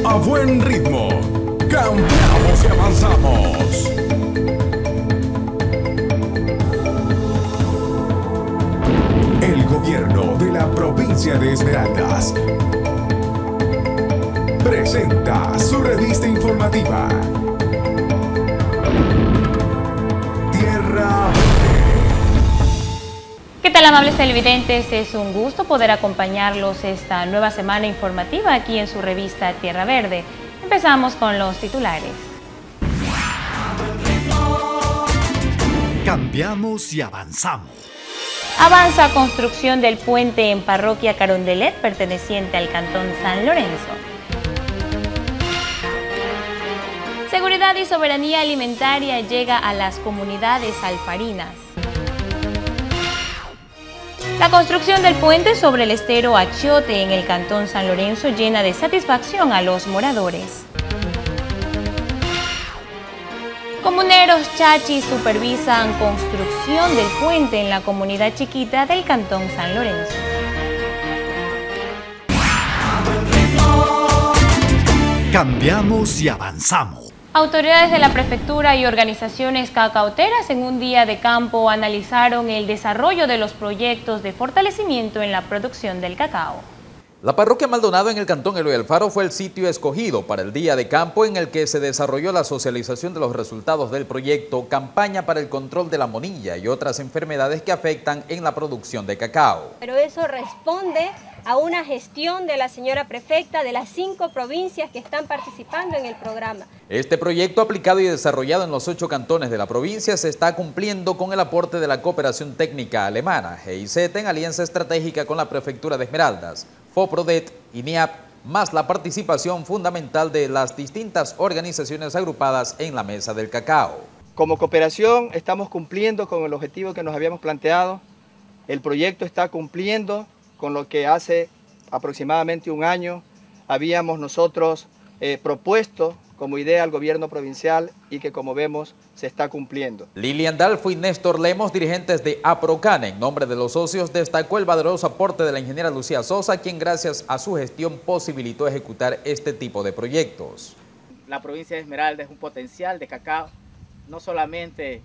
a buen ritmo. Cambiamos y avanzamos. El gobierno de la provincia de Esmeraldas presenta su revista informativa Tierra Verde. ¿Qué tal, amables televidentes? Es un gusto poder acompañarlos esta nueva semana informativa aquí en su revista Tierra Verde. Empezamos con los titulares. Cambiamos y avanzamos. Avanza construcción del puente en Parroquia Carondelet, perteneciente al Cantón San Lorenzo. Seguridad y soberanía alimentaria llega a las comunidades alfarinas. La construcción del puente sobre el estero Achiote en el Cantón San Lorenzo llena de satisfacción a los moradores. Comuneros chachis supervisan construcción del puente en la comunidad chiquita del Cantón San Lorenzo. Cambiamos y avanzamos. Autoridades de la prefectura y organizaciones cacauteras en un día de campo analizaron el desarrollo de los proyectos de fortalecimiento en la producción del cacao. La parroquia Maldonado en el Cantón Eloy Alfaro fue el sitio escogido para el día de campo en el que se desarrolló la socialización de los resultados del proyecto Campaña para el Control de la Monilla y otras enfermedades que afectan en la producción de cacao. Pero eso responde a una gestión de la señora prefecta de las 5 provincias que están participando en el programa. Este proyecto, aplicado y desarrollado en los 8 cantones de la provincia, se está cumpliendo con el aporte de la Cooperación Técnica Alemana, GIZ, en alianza estratégica con la Prefectura de Esmeraldas, FOPRODET y NIAP, más la participación fundamental de las distintas organizaciones agrupadas en la Mesa del Cacao. Como cooperación estamos cumpliendo con el objetivo que nos habíamos planteado. El proyecto está cumpliendo con lo que hace aproximadamente un año habíamos nosotros propuesto como idea al gobierno provincial y que, como vemos, se está cumpliendo. Lilian Dalfo y Néstor Lemos, dirigentes de APROCAN, en nombre de los socios, destacó el valeroso aporte de la ingeniera Lucía Sosa, quien gracias a su gestión posibilitó ejecutar este tipo de proyectos. La provincia de Esmeraldas es un potencial de cacao, no solamente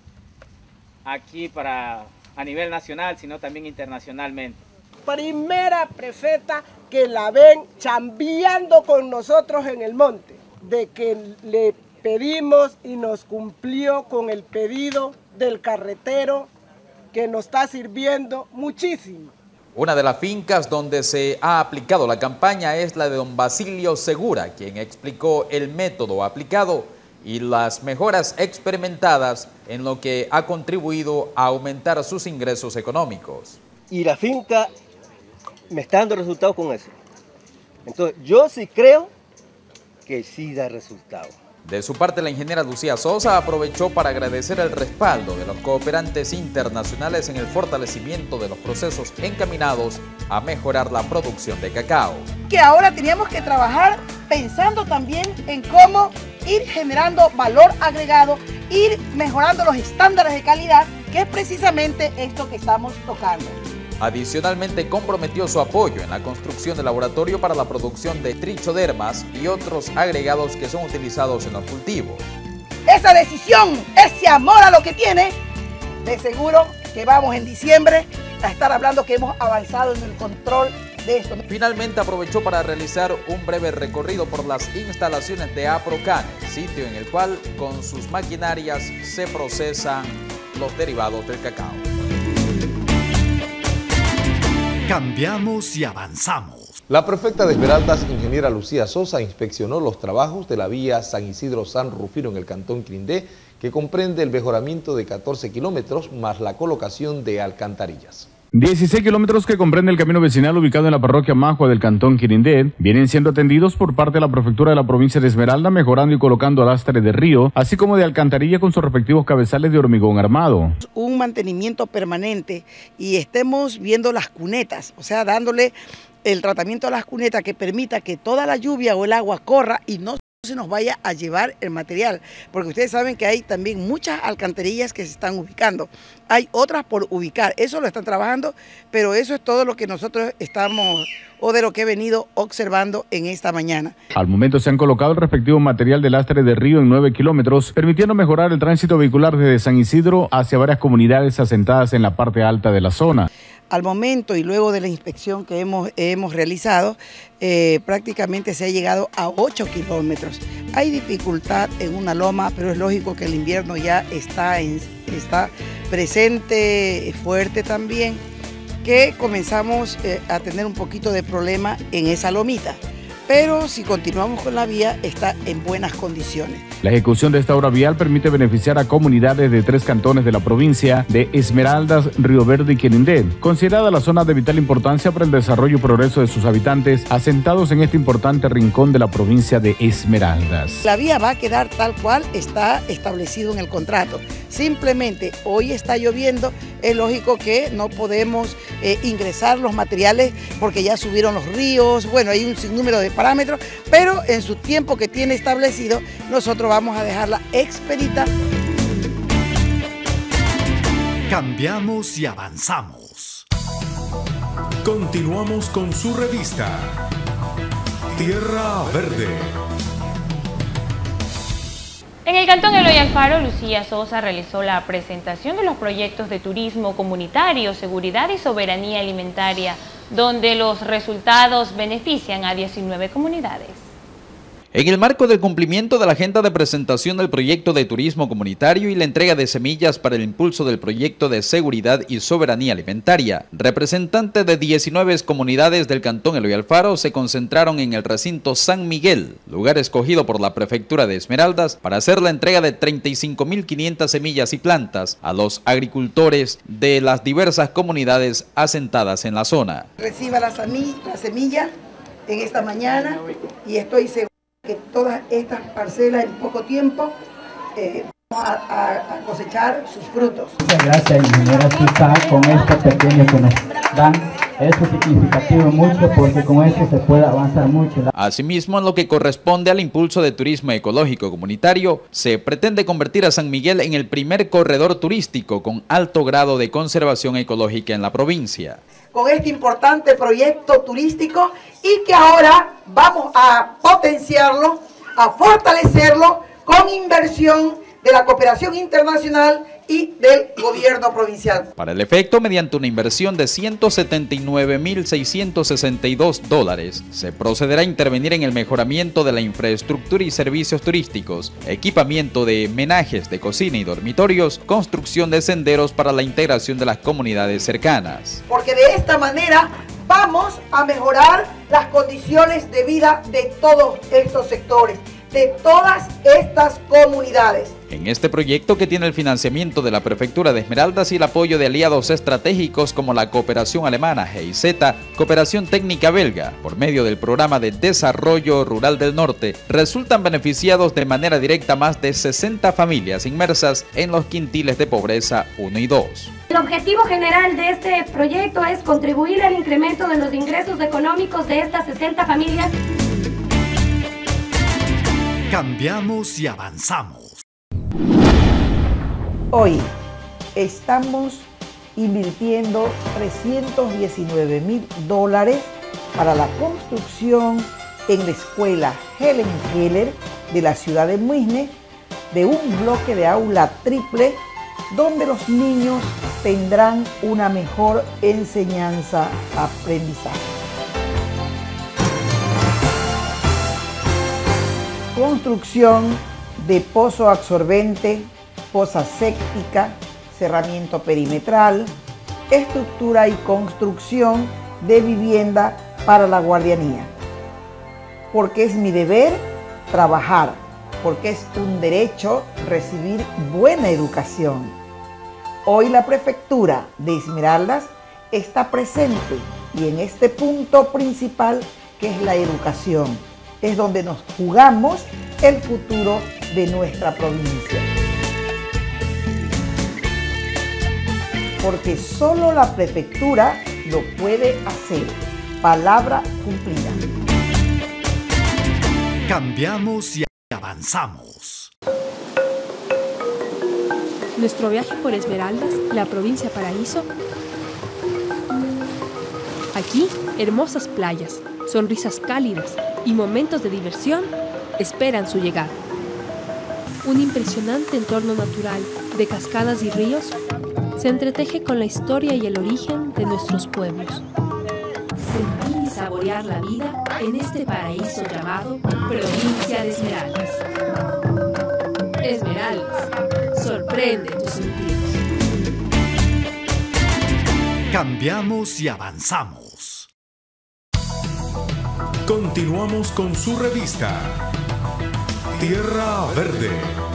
aquí a nivel nacional, sino también internacionalmente. Primera prefecta que la ven chambeando con nosotros en el monte, de que le pedimos y nos cumplió con el pedido del carretero que nos está sirviendo muchísimo. Una de las fincas donde se ha aplicado la campaña es la de don Basilio Segura, quien explicó el método aplicado y las mejoras experimentadas en lo que ha contribuido a aumentar sus ingresos económicos. Y la finca me está dando resultados con eso. Entonces yo sí creo que sí da resultados. De su parte, la ingeniera Lucía Sosa aprovechó para agradecer el respaldo de los cooperantes internacionales en el fortalecimiento de los procesos encaminados a mejorar la producción de cacao. Que ahora teníamos que trabajar pensando también en cómo ir generando valor agregado, ir mejorando los estándares de calidad, que es precisamente esto que estamos tocando. Adicionalmente, comprometió su apoyo en la construcción de laboratorio para la producción de trichodermas y otros agregados que son utilizados en los cultivos. Esa decisión, ese amor a lo que tiene, de seguro que vamos en diciembre a estar hablando que hemos avanzado en el control de esto. Finalmente aprovechó para realizar un breve recorrido por las instalaciones de APROCAN, sitio en el cual con sus maquinarias se procesan los derivados del cacao. Cambiamos y avanzamos. La prefecta de Esmeraldas, ingeniera Lucía Sosa, inspeccionó los trabajos de la vía San Isidro-San Rufino en el Cantón Quirindé, que comprende el mejoramiento de 14 kilómetros más la colocación de alcantarillas. 16 kilómetros que comprende el camino vecinal ubicado en la parroquia Majua del Cantón Quirindé vienen siendo atendidos por parte de la prefectura de la provincia de Esmeralda, mejorando y colocando alastre de río, así como de alcantarilla con sus respectivos cabezales de hormigón armado. Un mantenimiento permanente y estemos viendo las cunetas, o sea, dándole el tratamiento a las cunetas que permita que toda la lluvia o el agua corra y no se nos vaya a llevar el material, porque ustedes saben que hay también muchas alcantarillas que se están ubicando, hay otras por ubicar, eso lo están trabajando, pero eso es todo lo que nosotros estamos, o de lo que he venido observando en esta mañana. Al momento se han colocado el respectivo material de lastre de río en 9 kilómetros, permitiendo mejorar el tránsito vehicular desde San Isidro hacia varias comunidades asentadas en la parte alta de la zona. Al momento y luego de la inspección que hemos realizado, prácticamente se ha llegado a 8 kilómetros. Hay dificultad en una loma, pero es lógico que el invierno ya está presente, fuerte también, que comenzamos a tener un poquito de problema en esa lomita. Pero si continuamos con la vía, está en buenas condiciones. La ejecución de esta obra vial permite beneficiar a comunidades de 3 cantones de la provincia de Esmeraldas, Río Verde y Quirindé, considerada la zona de vital importancia para el desarrollo y progreso de sus habitantes, asentados en este importante rincón de la provincia de Esmeraldas. La vía va a quedar tal cual está establecido en el contrato. Simplemente hoy está lloviendo, es lógico que no podemos ingresar los materiales porque ya subieron los ríos, bueno, hay un sinnúmero de parámetros, pero en su tiempo que tiene establecido, nosotros vamos a dejarla expedita. Cambiamos y avanzamos. Continuamos con su revista Tierra Verde. En el Cantón Eloy Alfaro, Lucía Sosa realizó la presentación de los proyectos de turismo comunitario, seguridad y soberanía alimentaria, donde los resultados benefician a 19 comunidades. En el marco del cumplimiento de la agenda de presentación del proyecto de turismo comunitario y la entrega de semillas para el impulso del proyecto de seguridad y soberanía alimentaria, representantes de 19 comunidades del Cantón Eloy Alfaro se concentraron en el recinto San Miguel, lugar escogido por la Prefectura de Esmeraldas para hacer la entrega de 35.500 semillas y plantas a los agricultores de las diversas comunidades asentadas en la zona. Reciba la semilla en esta mañana y estoy seguro que todas estas parcelas en poco tiempo vamos a cosechar sus frutos. Muchas gracias, ingeniera Susa, con esto pequeño que nos dan. Eso es significativo mucho porque con eso se puede avanzar mucho. Asimismo, en lo que corresponde al impulso de turismo ecológico comunitario, se pretende convertir a San Miguel en el primer corredor turístico con alto grado de conservación ecológica en la provincia. Con este importante proyecto turístico y que ahora vamos a potenciarlo, a fortalecerlo con inversión de la cooperación internacional y del gobierno provincial. Para el efecto, mediante una inversión de $179.662, se procederá a intervenir en el mejoramiento de la infraestructura y servicios turísticos, equipamiento de menajes de cocina y dormitorios, construcción de senderos para la integración de las comunidades cercanas. Porque de esta manera vamos a mejorar las condiciones de vida de todos estos sectores, de todas estas comunidades. En este proyecto, que tiene el financiamiento de la Prefectura de Esmeraldas y el apoyo de aliados estratégicos como la Cooperación Alemana, GIZ, Cooperación Técnica Belga, por medio del Programa de Desarrollo Rural del Norte, resultan beneficiados de manera directa más de 60 familias inmersas en los quintiles de pobreza 1 y 2. El objetivo general de este proyecto es contribuir al incremento de los ingresos económicos de estas 60 familias. Cambiamos y avanzamos. Hoy estamos invirtiendo $319.000 para la construcción en la escuela Helen Keller de la ciudad de Muisne, de un bloque de aula triple donde los niños tendrán una mejor enseñanza-aprendizaje. Construcción de pozo absorbente, fosa séptica, cerramiento perimetral, estructura y construcción de vivienda para la guardianía. Porque es mi deber trabajar, porque es un derecho recibir buena educación. Hoy la Prefectura de Esmeraldas está presente y en este punto principal que es la educación. Es donde nos jugamos el futuro de nuestra provincia. Porque solo la Prefectura lo puede hacer. Palabra cumplida. Cambiamos y Avanzamos. Nuestro viaje por Esmeraldas, la provincia Paraíso. Aquí, hermosas playas, sonrisas cálidas y momentos de diversión esperan su llegada. Un impresionante entorno natural de cascadas y ríos se entreteje con la historia y el origen de nuestros pueblos. Sentir y saborear la vida en este paraíso llamado Provincia de Esmeraldas. Esmeraldas, sorprende tus sentidos. Cambiamos y avanzamos. Continuamos con su revista Tierra Verde.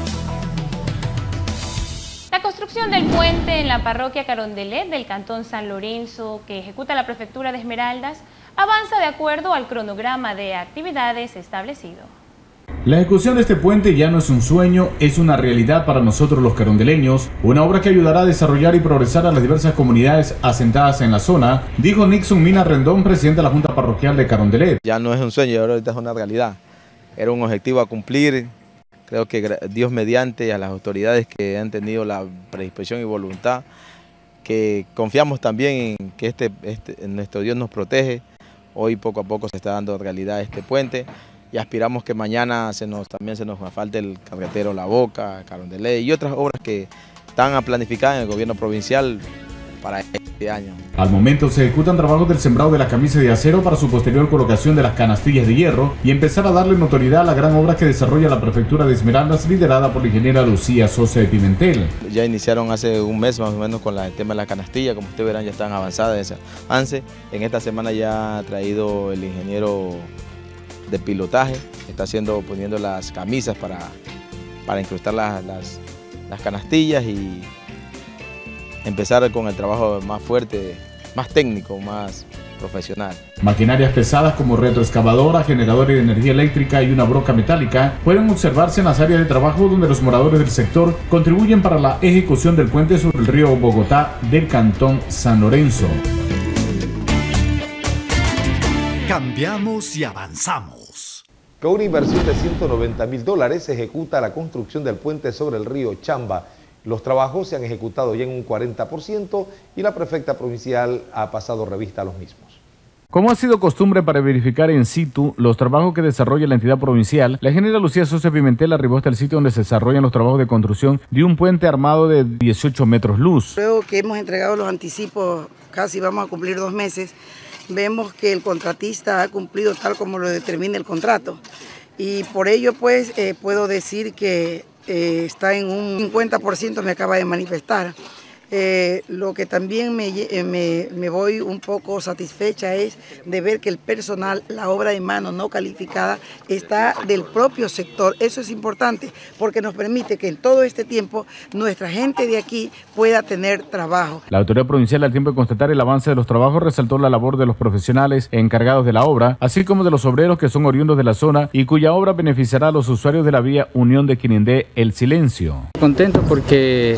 La construcción del puente en la parroquia Carondelet del Cantón San Lorenzo, que ejecuta la Prefectura de Esmeraldas, avanza de acuerdo al cronograma de actividades establecido. La ejecución de este puente ya no es un sueño, es una realidad para nosotros los carondeleños, una obra que ayudará a desarrollar y progresar a las diversas comunidades asentadas en la zona, dijo Nixon Mina Rendón, presidente de la Junta Parroquial de Carondelet. Ya no es un sueño, ahorita es una realidad. Era un objetivo a cumplir. Creo que Dios mediante, a las autoridades que han tenido la predisposición y voluntad, que confiamos también en que nuestro Dios nos protege. Hoy poco a poco se está dando realidad este puente y aspiramos que mañana también se nos falte el carretero La Boca, Carondelet y otras obras que están planificadas en el gobierno provincial para este año. Al momento se ejecutan trabajos del sembrado de las camisas de acero para su posterior colocación de las canastillas de hierro y empezar a darle notoriedad a la gran obra que desarrolla la Prefectura de Esmeraldas, liderada por la ingeniera Lucía Sosa de Pimentel. Ya iniciaron hace un mes más o menos con el tema de la canastilla, como ustedes verán ya están avanzadas ese avance. En esta semana ya ha traído el ingeniero de pilotaje, está poniendo las camisas para incrustar las canastillas y empezar con el trabajo más fuerte, más técnico, más profesional. Maquinarias pesadas como retroexcavadora, generadores de energía eléctrica y una broca metálica pueden observarse en las áreas de trabajo donde los moradores del sector contribuyen para la ejecución del puente sobre el río Bogotá del Cantón San Lorenzo. Cambiamos y avanzamos. Con una inversión de $190.000 se ejecuta la construcción del puente sobre el río Chamba. Los trabajos se han ejecutado ya en un 40% y la prefecta provincial ha pasado revista a los mismos. Como ha sido costumbre para verificar in situ los trabajos que desarrolla la entidad provincial, la ingeniera Lucía Sosa Pimentel arribó hasta el sitio donde se desarrollan los trabajos de construcción de un puente armado de 18 metros luz. Luego que hemos entregado los anticipos, casi vamos a cumplir 2 meses, vemos que el contratista ha cumplido tal como lo determina el contrato. Y por ello pues puedo decir que está en un 50%, me acaba de manifestar. Lo que también me voy un poco satisfecha es de ver que el personal, la obra de mano no calificada, está del propio sector. Eso es importante porque nos permite que en todo este tiempo nuestra gente de aquí pueda tener trabajo. La autoridad provincial, al tiempo de constatar el avance de los trabajos, resaltó la labor de los profesionales encargados de la obra, así como de los obreros que son oriundos de la zona y cuya obra beneficiará a los usuarios de la vía Unión de Quirindé El Silencio. Contento porque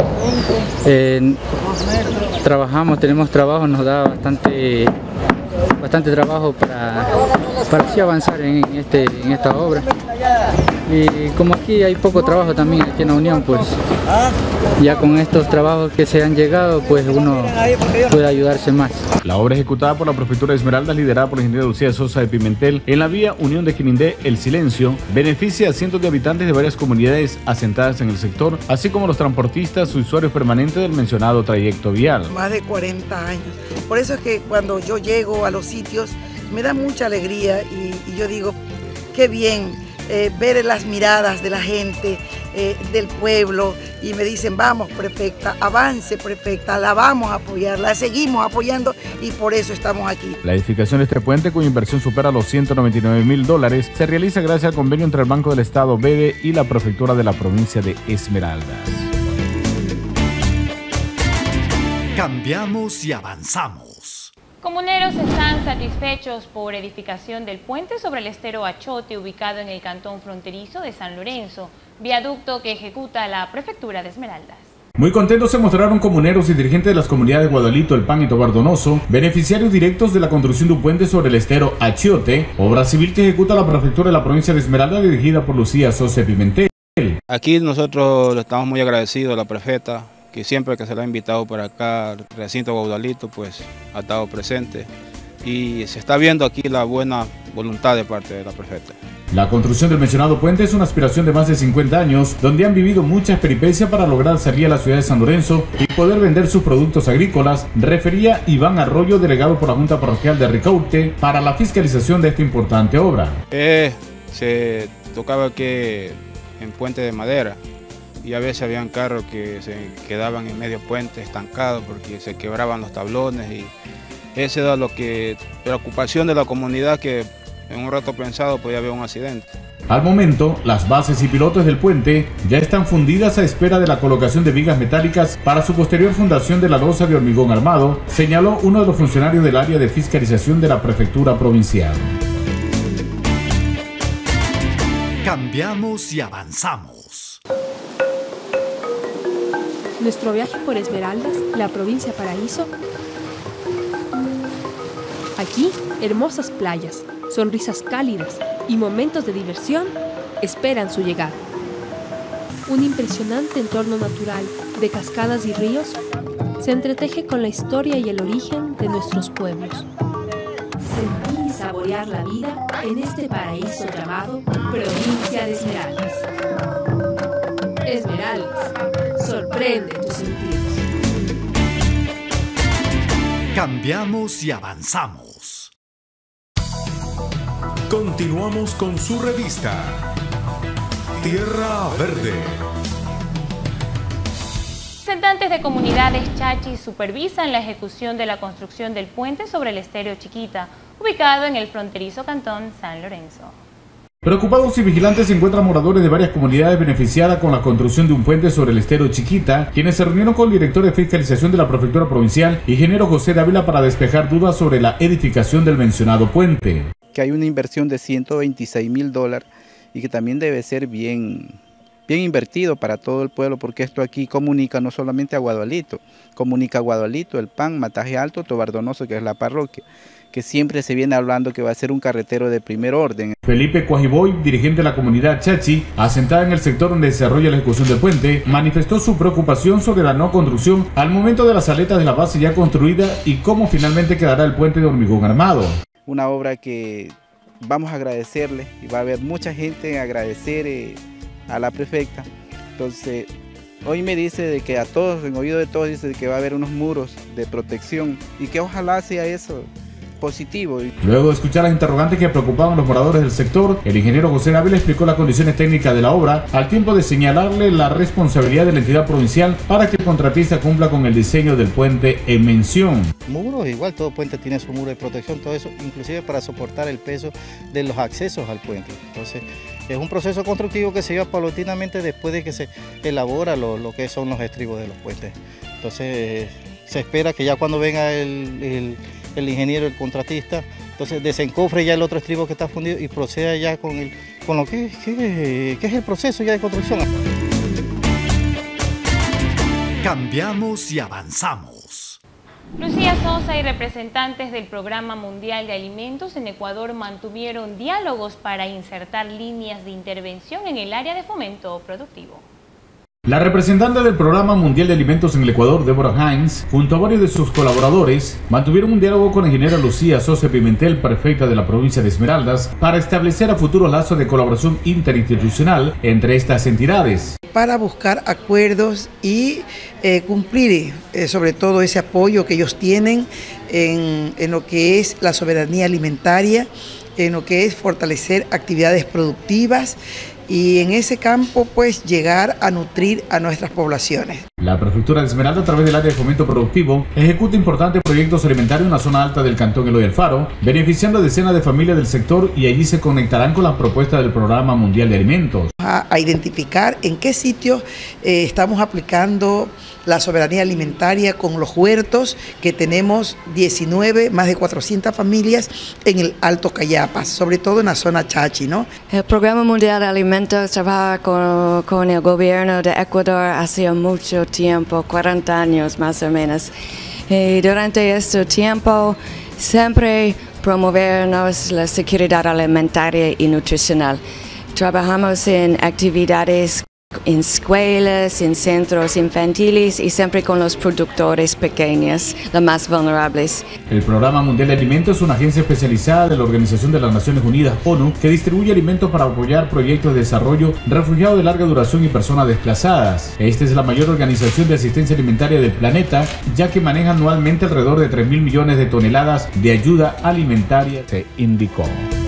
tenemos trabajo, nos da bastante trabajo para así avanzar en esta obra. Y como aquí hay poco trabajo también aquí en la Unión, pues ya con estos trabajos que se han llegado, pues uno puede ayudarse más. La obra ejecutada por la Prefectura de Esmeraldas, liderada por la ingeniera Lucía Sosa de Pimentel, en la vía Unión de Quirindé El Silencio, beneficia a cientos de habitantes de varias comunidades asentadas en el sector, así como los transportistas y usuarios permanentes del mencionado trayecto vial. Más de 40 años. Por eso es que cuando yo llego a los sitios me da mucha alegría y yo digo, qué bien ver las miradas de la gente, del pueblo, y me dicen, vamos prefecta, avance prefecta, la vamos a apoyar, la seguimos apoyando y por eso estamos aquí. La edificación de este puente, cuya inversión supera los $199.000, se realiza gracias al convenio entre el Banco del Estado, BEDE, y la Prefectura de la provincia de Esmeraldas. Cambiamos y avanzamos. Comuneros están satisfechos por edificación del puente sobre el estero Achote, ubicado en el cantón fronterizo de San Lorenzo, viaducto que ejecuta la Prefectura de Esmeraldas. Muy contentos se mostraron comuneros y dirigentes de las comunidades Guadalito, El Pan y Tobar Donoso, beneficiarios directos de la construcción de un puente sobre el estero Achiote, obra civil que ejecuta la prefectura de la provincia de Esmeralda dirigida por Lucía Sosa Pimentel. Aquí nosotros estamos muy agradecidos a la prefecta, que siempre que se la ha invitado para acá, al recinto Guadalito, pues ha estado presente. Y se está viendo aquí la buena voluntad de parte de la prefecta. La construcción del mencionado puente es una aspiración de más de 50 años, donde han vivido muchas peripecias para lograr salir a la ciudad de San Lorenzo y poder vender sus productos agrícolas, refería Iván Arroyo, delegado por la Junta Parroquial de Ricaurte, para la fiscalización de esta importante obra. Se tocaba que en puente de madera, y a veces habían carros que se quedaban en medio puente estancados porque se quebraban los tablones, y esa era lo que preocupación de la comunidad, que en un rato pensado podía haber un accidente. Al momento, las bases y pilotes del puente ya están fundidas a espera de la colocación de vigas metálicas para su posterior fundación de la losa de hormigón armado, señaló uno de los funcionarios del área de fiscalización de la prefectura provincial. Cambiamos y avanzamos. Nuestro viaje por Esmeraldas, la provincia Paraíso. Aquí, hermosas playas, sonrisas cálidas y momentos de diversión esperan su llegada. Un impresionante entorno natural de cascadas y ríos se entreteje con la historia y el origen de nuestros pueblos. Sentir y saborear la vida en este paraíso llamado Provincia de Esmeraldas. Esmeraldas, sorprende tus sentidos. Cambiamos y avanzamos. Continuamos con su revista Tierra Verde. Representantes de comunidades chachi supervisan la ejecución de la construcción del puente sobre el estero Chiquita, ubicado en el fronterizo cantón San Lorenzo. Preocupados y vigilantes se encuentran moradores de varias comunidades beneficiadas con la construcción de un puente sobre el estero Chiquita, quienes se reunieron con el director de fiscalización de la prefectura provincial, ingeniero José Dávila, para despejar dudas sobre la edificación del mencionado puente. Que hay una inversión de $126.000 y que también debe ser bien invertido para todo el pueblo, porque esto aquí comunica no solamente a Guadalito, comunica a Guadalito, El Pan, Mataje Alto, Tobar Donoso, que es la parroquia, que siempre se viene hablando que va a ser un carretero de primer orden. Felipe Cuajiboy, dirigente de la comunidad chachi, asentada en el sector donde se desarrolla la ejecución del puente, manifestó su preocupación sobre la no construcción al momento de las aletas de la base ya construida y cómo finalmente quedará el puente de hormigón armado. Una obra que vamos a agradecerle y va a haber mucha gente a agradecer a la prefecta. Entonces, hoy me dice de que a todos, en oído de todos, dice que va a haber unos muros de protección y que ojalá sea eso positivo. Luego de escuchar las interrogantes que preocupaban a los moradores del sector, el ingeniero José Dávila explicó las condiciones técnicas de la obra, al tiempo de señalarle la responsabilidad de la entidad provincial para que el contratista cumpla con el diseño del puente en mención. Muros, igual todo puente tiene su muro de protección, todo eso, inclusive para soportar el peso de los accesos al puente. Entonces, es un proceso constructivo que se lleva paulatinamente después de que se elabora lo que son los estribos de los puentes. Entonces, se espera que ya cuando venga el ingeniero, el contratista, entonces desencofre ya el otro estribo que está fundido y proceda ya con lo que es el proceso ya de construcción. Cambiamos y avanzamos. Lucía Sosa y representantes del Programa Mundial de Alimentos en Ecuador mantuvieron diálogos para insertar líneas de intervención en el área de fomento productivo. La representante del Programa Mundial de Alimentos en el Ecuador, Deborah Hines, junto a varios de sus colaboradores, mantuvieron un diálogo con la ingeniera Lucía Sosa Pimentel, prefecta de la provincia de Esmeraldas, para establecer a futuro lazos de colaboración interinstitucional entre estas entidades. Para buscar acuerdos y cumplir sobre todo ese apoyo que ellos tienen en lo que es la soberanía alimentaria, en lo que es fortalecer actividades productivas, y en ese campo pues llegar a nutrir a nuestras poblaciones. La prefectura de Esmeralda, a través del área de fomento productivo, ejecuta importantes proyectos alimentarios en la zona alta del cantón Eloy Alfaro, beneficiando a decenas de familias del sector, y allí se conectarán con las propuestas del Programa Mundial de Alimentos. A identificar en qué sitios estamos aplicando la soberanía alimentaria con los huertos, que tenemos 19, más de 400 familias en el Alto Cayapas, sobre todo en la zona chachi, ¿no? El Programa Mundial de Alimentos trabaja con el gobierno de Ecuador hace mucho tiempo, 40 años más o menos. Y durante este tiempo siempre promovernos la seguridad alimentaria y nutricional. Trabajamos en actividades en escuelas, en centros infantiles y siempre con los productores pequeños, los más vulnerables. El Programa Mundial de Alimentos es una agencia especializada de la Organización de las Naciones Unidas, ONU, que distribuye alimentos para apoyar proyectos de desarrollo, refugiados de larga duración y personas desplazadas. Esta es la mayor organización de asistencia alimentaria del planeta, ya que maneja anualmente alrededor de 3.000 millones de toneladas de ayuda alimentaria, se indicó.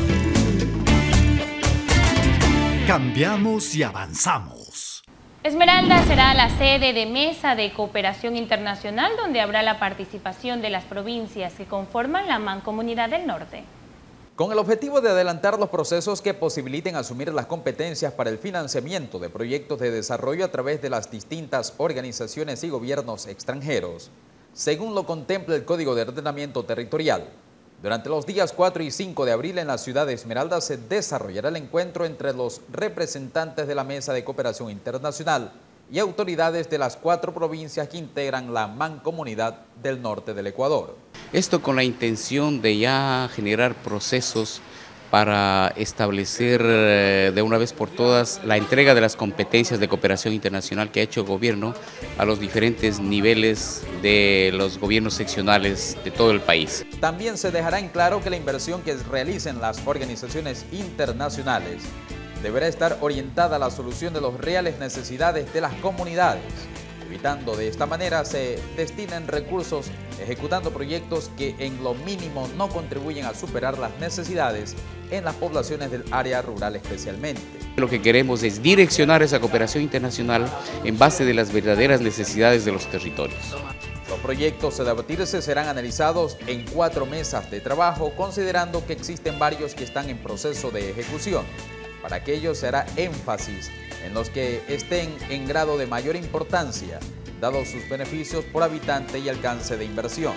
Cambiamos y avanzamos. Esmeralda será la sede de Mesa de Cooperación Internacional, donde habrá la participación de las provincias que conforman la Mancomunidad del Norte. Con el objetivo de adelantar los procesos que posibiliten asumir las competencias para el financiamiento de proyectos de desarrollo a través de las distintas organizaciones y gobiernos extranjeros, según lo contempla el Código de Ordenamiento Territorial. Durante los días 4 y 5 de abril en la ciudad de Esmeralda se desarrollará el encuentro entre los representantes de la Mesa de Cooperación Internacional y autoridades de las 4 provincias que integran la Mancomunidad del Norte del Ecuador. Esto con la intención de ya generar procesos para establecer de una vez por todas la entrega de las competencias de cooperación internacional que ha hecho el gobierno a los diferentes niveles de los gobiernos seccionales de todo el país. También se dejará en claro que la inversión que realicen las organizaciones internacionales deberá estar orientada a la solución de las reales necesidades de las comunidades, evitando de esta manera se destinen recursos ejecutando proyectos que en lo mínimo no contribuyen a superar las necesidades en las poblaciones del área rural especialmente. Lo que queremos es direccionar esa cooperación internacional en base de las verdaderas necesidades de los territorios. Los proyectos a debatirse serán analizados en 4 mesas de trabajo, considerando que existen varios que están en proceso de ejecución. Para aquello se hará énfasis en los que estén en grado de mayor importancia, dados sus beneficios por habitante y alcance de inversión.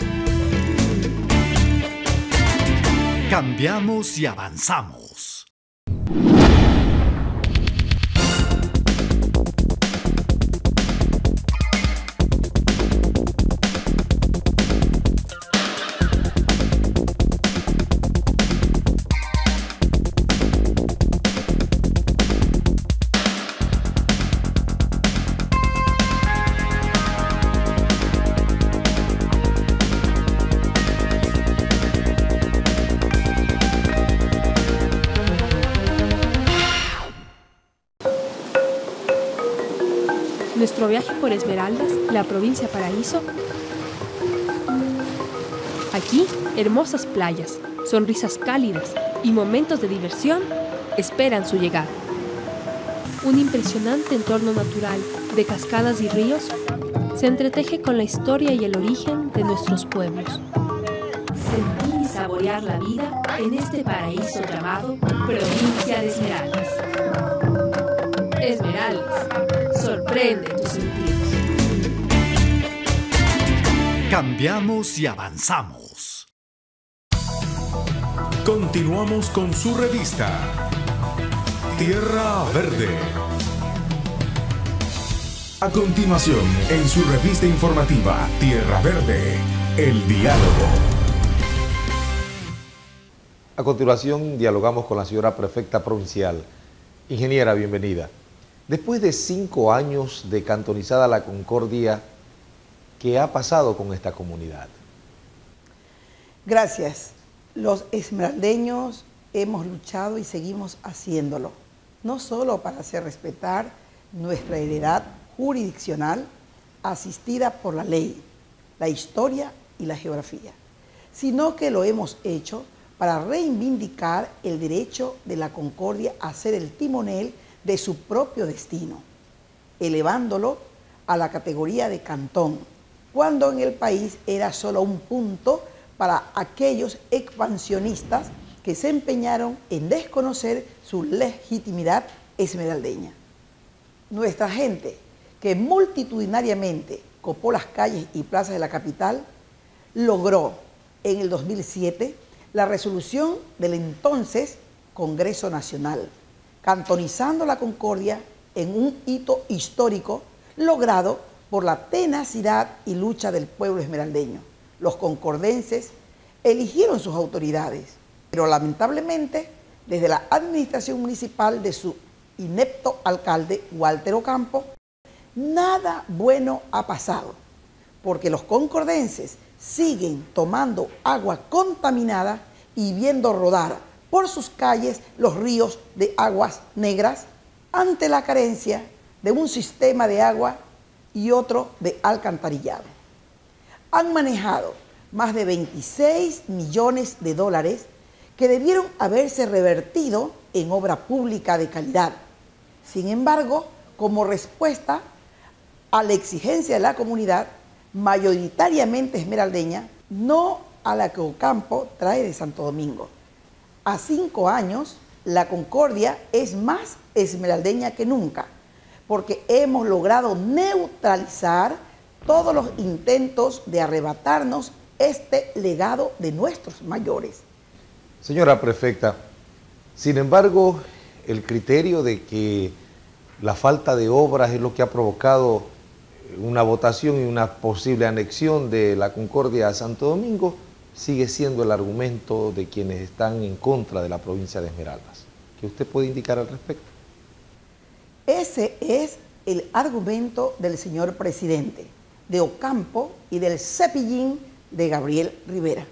Cambiamos y avanzamos. Nuestro viaje por Esmeraldas, la provincia Paraíso. Aquí, hermosas playas, sonrisas cálidas y momentos de diversión esperan su llegada. Un impresionante entorno natural de cascadas y ríos se entreteje con la historia y el origen de nuestros pueblos. Sentir y saborear la vida en este paraíso llamado Provincia de Esmeraldas. Esmeraldas, sorprende tus sentidos. Cambiamos y avanzamos. Continuamos con su revista Tierra Verde. A continuación, en su revista informativa Tierra Verde, el diálogo. A continuación, dialogamos con la señora prefecta provincial. Ingeniera, bienvenida. Después de 5 años de cantonizada la Concordia, ¿qué ha pasado con esta comunidad? Gracias. Los esmeraldeños hemos luchado y seguimos haciéndolo, no solo para hacer respetar nuestra heredad jurisdiccional asistida por la ley, la historia y la geografía, sino que lo hemos hecho para reivindicar el derecho de la Concordia a ser el timonel de su propio destino, elevándolo a la categoría de cantón, cuando en el país era solo un punto para aquellos expansionistas que se empeñaron en desconocer su legitimidad esmeraldeña. Nuestra gente, que multitudinariamente copó las calles y plazas de la capital, logró en el 2007 la resolución del entonces Congreso Nacional, cantonizando la Concordia en un hito histórico logrado por la tenacidad y lucha del pueblo esmeraldeño. Los concordenses eligieron sus autoridades, pero lamentablemente desde la administración municipal de su inepto alcalde Walter Ocampo, nada bueno ha pasado, porque los concordenses siguen tomando agua contaminada y viendo rodar por sus calles los ríos de aguas negras ante la carencia de un sistema de agua y otro de alcantarillado. Han manejado más de 26 millones de dólares que debieron haberse revertido en obra pública de calidad. Sin embargo, como respuesta a la exigencia de la comunidad, mayoritariamente esmeraldeña, no a la que Ocampo trae de Santo Domingo. A 5 años, la Concordia es más esmeraldeña que nunca, porque hemos logrado neutralizar todos los intentos de arrebatarnos este legado de nuestros mayores. Señora prefecta, sin embargo, el criterio de que la falta de obras es lo que ha provocado una votación y una posible anexión de la Concordia a Santo Domingo sigue siendo el argumento de quienes están en contra de la provincia de Esmeraldas. ¿Qué usted puede indicar al respecto? Ese es el argumento del señor presidente, de Ocampo y del cepillín de Gabriel Rivera.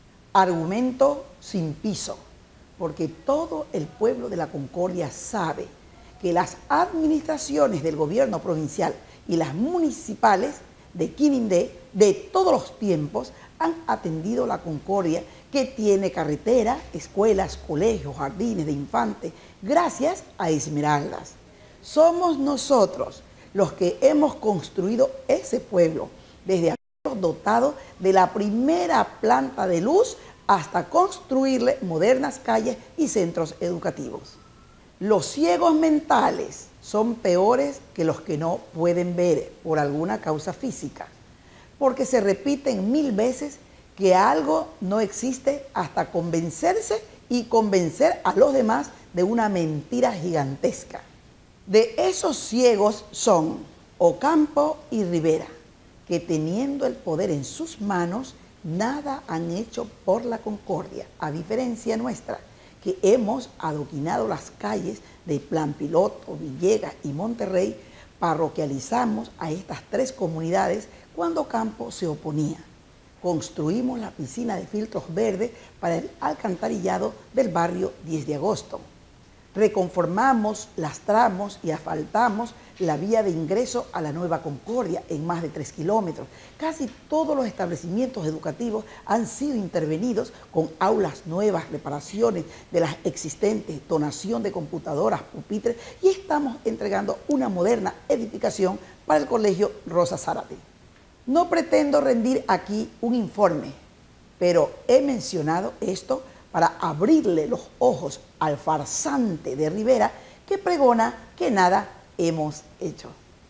Argumento sin piso, porque todo el pueblo de la Concordia sabe que las administraciones del gobierno provincial y las municipales de Quirindé de todos los tiempos han atendido la Concordia, que tiene carretera, escuelas, colegios, jardines de infantes, gracias a Esmeraldas. Somos nosotros los que hemos construido ese pueblo, desde haberlo dotado de la primera planta de luz hasta construirle modernas calles y centros educativos. Los ciegos mentales son peores que los que no pueden ver por alguna causa física, porque se repiten 1000 veces que algo no existe hasta convencerse y convencer a los demás de una mentira gigantesca. De esos ciegos son Ocampo y Rivera, que teniendo el poder en sus manos, nada han hecho por la Concordia, a diferencia nuestra, que hemos adoquinado las calles de Plan Piloto, Villegas y Monterrey, parroquializamos a estas 3 comunidades cuando Ocampo se oponía. Construimos la piscina de filtros verdes para el alcantarillado del barrio 10 de agosto. Reconformamos, lastramos y asfaltamos la vía de ingreso a la Nueva Concordia en más de 3 kilómetros. Casi todos los establecimientos educativos han sido intervenidos con aulas nuevas, reparaciones de las existentes, donación de computadoras, pupitres, y estamos entregando una moderna edificación para el Colegio Rosa Zárate. No pretendo rendir aquí un informe, pero he mencionado esto para abrirle los ojos al farsante de Rivera, que pregona que nada hemos hecho.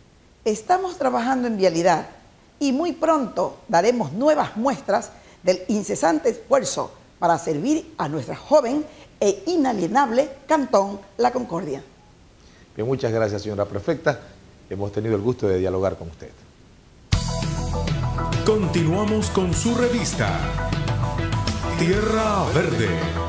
Estamos trabajando en vialidad y muy pronto daremos nuevas muestras del incesante esfuerzo para servir a nuestra joven e inalienable Cantón La Concordia. Bien, muchas gracias, señora prefecta. Hemos tenido el gusto de dialogar con usted. Continuamos con su revista Tierra Verde.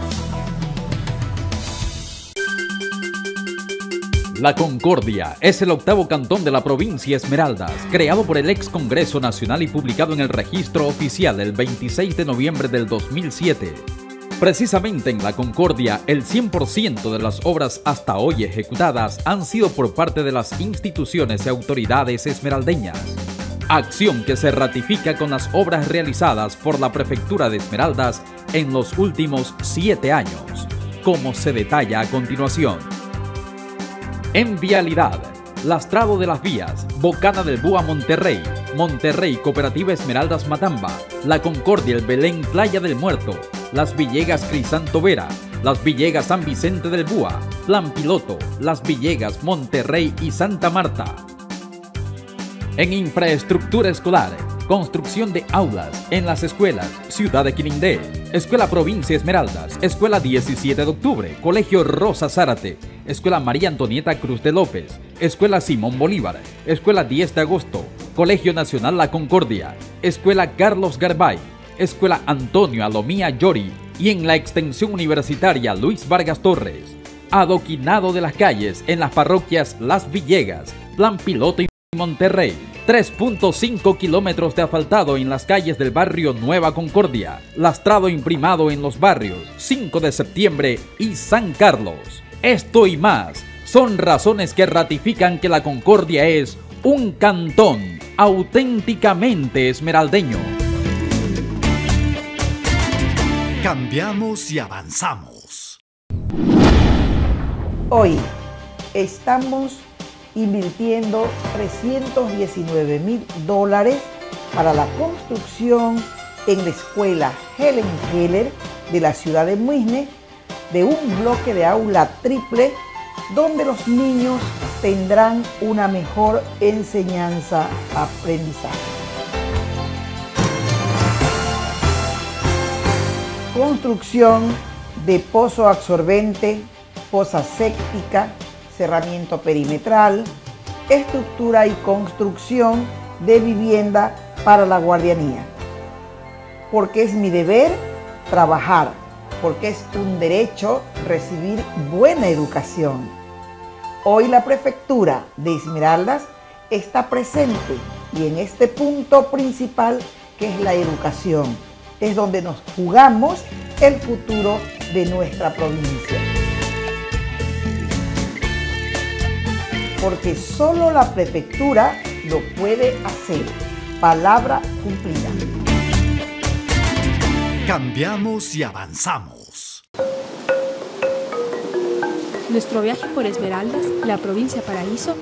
La Concordia es el 8º cantón de la provincia Esmeraldas, creado por el ex Congreso Nacional y publicado en el registro oficial el 26 de noviembre del 2007. Precisamente en La Concordia, el 100% de las obras hasta hoy ejecutadas han sido por parte de las instituciones y autoridades esmeraldeñas. Acción que se ratifica con las obras realizadas por la Prefectura de Esmeraldas en los últimos 7 años, como se detalla a continuación. En vialidad, lastrado de las vías, Bocana del Búa Monterrey, Monterrey Cooperativa Esmeraldas Matamba, La Concordia El Belén Playa del Muerto, Las Villegas Crisanto Vera, Las Villegas San Vicente del Búa, Plan Piloto, Las Villegas Monterrey y Santa Marta. En infraestructura escolar, construcción de aulas en las escuelas, Ciudad de Quirindé, Escuela Provincia Esmeraldas, Escuela 17 de Octubre, Colegio Rosa Zárate, Escuela María Antonieta Cruz de López, Escuela Simón Bolívar, Escuela 10 de Agosto, Colegio Nacional La Concordia, Escuela Carlos Garbay, Escuela Antonio Alomía Llori y en la Extensión Universitaria Luis Vargas Torres. Adoquinado de las calles en las parroquias Las Villegas, Plan Piloto y Monterrey. 3.5 kilómetros de asfaltado en las calles del barrio Nueva Concordia. Lastrado imprimado en los barrios 5 de septiembre y San Carlos. Esto y más son razones que ratifican que La Concordia es un cantón auténticamente esmeraldeño. Cambiamos y avanzamos. Hoy estamos invirtiendo $319,000 para la construcción en la escuela Helen Keller de la ciudad de Muisne de un bloque de aula triple donde los niños tendrán una mejor enseñanza-aprendizaje. Construcción de pozo absorbente, fosa séptica, cerramiento perimetral, estructura y construcción de vivienda para la guardianía. Porque es mi deber trabajar, porque es un derecho recibir buena educación. Hoy la Prefectura de Esmeraldas está presente y en este punto principal que es la educación, es donde nos jugamos el futuro de nuestra provincia. Porque solo la Prefectura lo puede hacer. Palabra cumplida. Cambiamos y avanzamos. Nuestro viaje por Esmeraldas, la provincia Paraíso.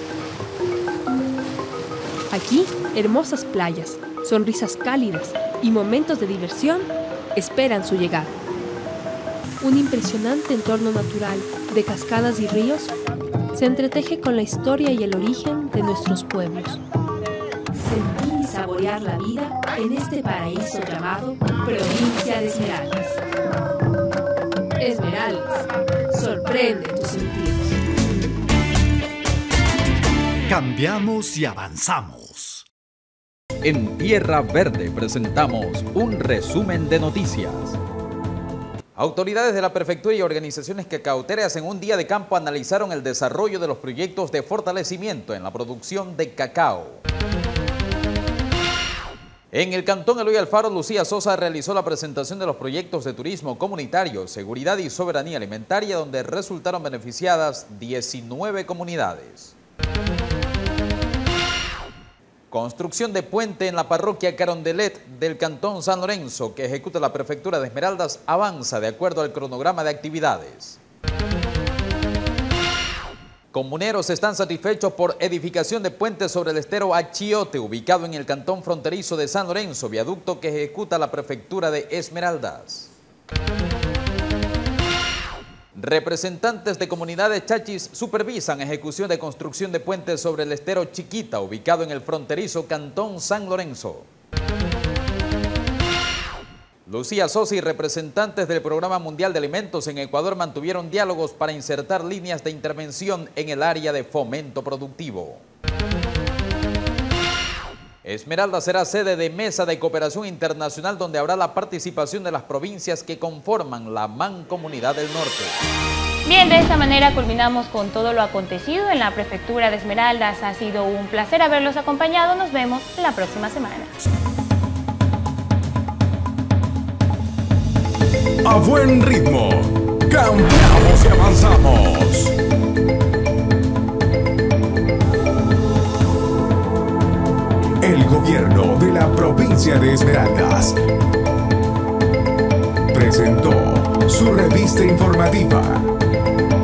Aquí, hermosas playas, sonrisas cálidas y momentos de diversión esperan su llegada. Un impresionante entorno natural de cascadas y ríos se entreteje con la historia y el origen de nuestros pueblos. Sentir y saborear la vida en este paraíso llamado Provincia de Esmeraldas. Esmeraldas, sorprende tus sentidos. Cambiamos y avanzamos. En Tierra Verde presentamos un resumen de noticias. Autoridades de la Prefectura y organizaciones cacauteras en un día de campo analizaron el desarrollo de los proyectos de fortalecimiento en la producción de cacao. En el Cantón Eloy Alfaro, Lucía Sosa realizó la presentación de los proyectos de turismo comunitario, seguridad y soberanía alimentaria, donde resultaron beneficiadas 19 comunidades. Construcción de puente en la parroquia Carondelet del Cantón San Lorenzo, que ejecuta la Prefectura de Esmeraldas, avanza de acuerdo al cronograma de actividades. Comuneros están satisfechos por edificación de puente sobre el estero Achiote, ubicado en el Cantón Fronterizo de San Lorenzo, viaducto que ejecuta la Prefectura de Esmeraldas. Representantes de comunidades chachis supervisan ejecución de construcción de puentes sobre el estero Chiquita, ubicado en el fronterizo Cantón San Lorenzo. Lucía Sosa y representantes del Programa Mundial de Alimentos en Ecuador mantuvieron diálogos para insertar líneas de intervención en el área de fomento productivo. Esmeraldas será sede de Mesa de Cooperación Internacional, donde habrá la participación de las provincias que conforman la Mancomunidad del Norte. Bien, de esta manera culminamos con todo lo acontecido en la Prefectura de Esmeraldas. Ha sido un placer haberlos acompañado. Nos vemos la próxima semana. A buen ritmo, cambiamos y avanzamos. El gobierno de la provincia de Esmeraldas presentó su revista informativa.